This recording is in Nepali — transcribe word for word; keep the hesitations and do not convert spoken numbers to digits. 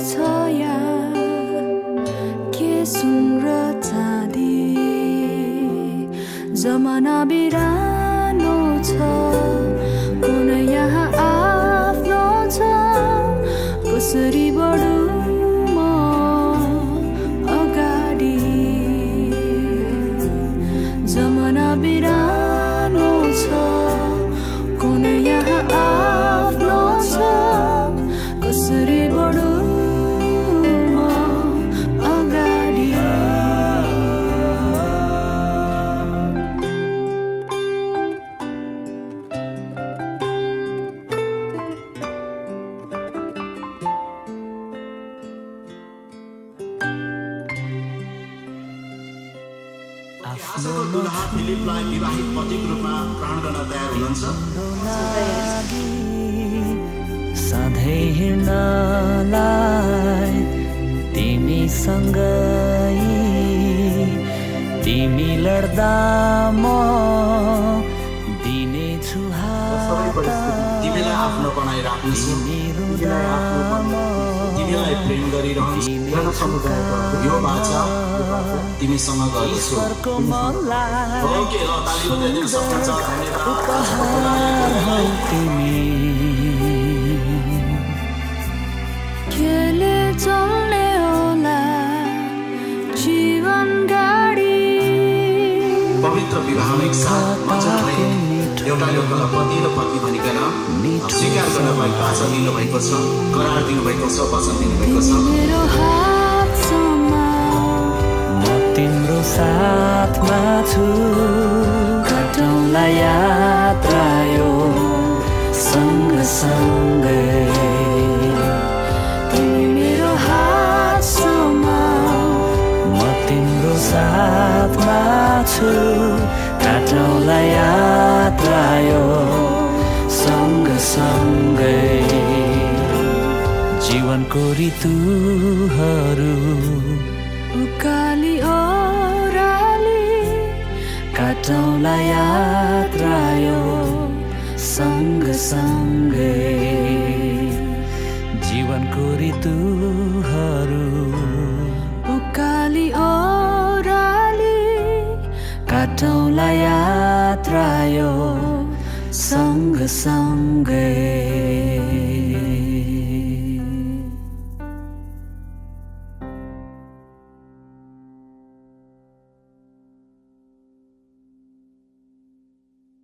छ या के सुन र चाँदी जमाना बिरानो छ कुन यहाँ आफ्नो छ कसरी बढु म अगाडि जमाना बिरानो छ कुन यहाँ आफ्नो छ कसरी बढु म अगाडि आजको दुलहा फिलिपलाई विवाहित पतिको रूपमा ग्रहण गर्न तयार हुनुहुन्छ सधैँ हिँड्नलाई तिमीसँगै तिमी लड्दा म दिनेछु हात तिमीलाई आफ्नो बनाइ राख्नेछु तिमीलाई प्रेम गरिरहन्छु यो बाचा तिमीसँग गर्छु ओके ल ताली बजाइदिन सक्नुहुन्छ धन्यवाद तिमी केले चल्ने होला जीवन गाडी पवित्र विवाहिक साथ मजाले एउटा एउटा पति र पत्नी भनिकन स्वीकार गर्न भएको आशा दिनुभएको छ करार दिनुभएको छ वचन दिनुभएको छ मेरो हातसम्म म तिम्रो साथमा छु कटौँला यात्रा यो सँगसँगै तिमी मेरो हातसम्म म तिम्रो साथमा छु काटौँला यात्रा यो सँगसँगै जीवनको ऋतुहरू उकाली ओह्राली काटौँला यात्रा यो सँगसँगै जीवनको ऋतुहरू उकाली ओह्राली काटौँला यात्रा यो सँगसँगै